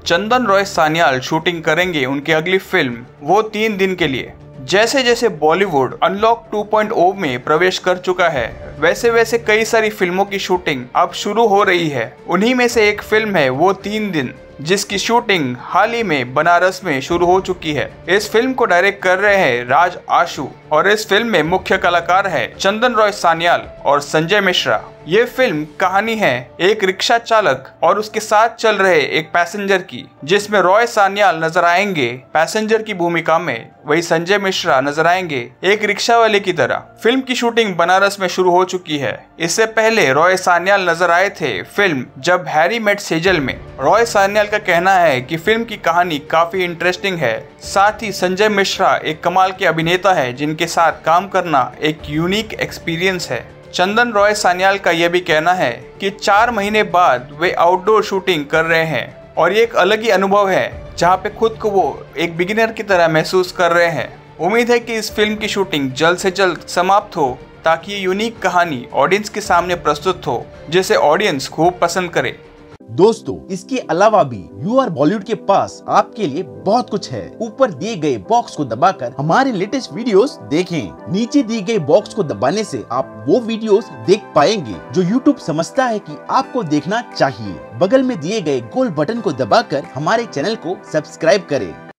चंदन Roy Sanyal shooting करेंगे उनकी अगली फिल्म वो 3 दिन के लिए। जैसे जैसे बॉलीवुड अनलॉक 2.0 में प्रवेश कर चुका है, वैसे वैसे कई सारी फिल्मों की शूटिंग अब शुरू हो रही है। उन्हीं में से एक फिल्म है वो 3 दिन, जिसकी शूटिंग हाल ही में बनारस में शुरू हो चुकी है। इस फिल्म को डायरेक्ट कर रहे हैं राज आशु और इस फिल्म में मुख्य कलाकार है चंदन रॉय सान्याल और संजय मिश्रा। ये फिल्म कहानी है एक रिक्शा चालक और उसके साथ चल रहे एक पैसेंजर की, जिसमें रॉय सान्याल नजर आएंगे पैसेंजर की भूमिका में, वही संजय मिश्रा नजर आएंगे एक रिक्शा वाले की तरह। फिल्म की शूटिंग बनारस में शुरू हो चुकी है। इससे पहले रॉय सान्याल नजर आए थे फिल्म जब हैरी मेट सेजल में। रॉय सान्याल का कहना है कि फिल्म की कहानी काफी इंटरेस्टिंग है। साथ ही संजय मिश्रा एक कमाल के अभिनेता है जिनके साथ काम करना एक यूनिक एक्सपीरियंस है। चंदन रॉय सान्याल का यह भी कहना है कि 4 महीने बाद वे आउटडोर शूटिंग कर रहे हैं और ये एक अलग ही अनुभव है जहां पे खुद को वो एक बिगिनर की तरह महसूस कर रहे हैं। उम्मीद है कि इस फिल्म की शूटिंग जल्द से जल्द समाप्त हो ताकि ये यूनिक कहानी ऑडियंस के सामने प्रस्तुत हो, जिसे ऑडियंस खूब पसंद करे। दोस्तों, इसके अलावा भी UR बॉलीवुड के पास आपके लिए बहुत कुछ है। ऊपर दिए गए बॉक्स को दबाकर हमारे लेटेस्ट वीडियोस देखें। नीचे दिए गए बॉक्स को दबाने से आप वो वीडियोस देख पाएंगे जो YouTube समझता है कि आपको देखना चाहिए। बगल में दिए गए गोल बटन को दबाकर हमारे चैनल को सब्सक्राइब करें।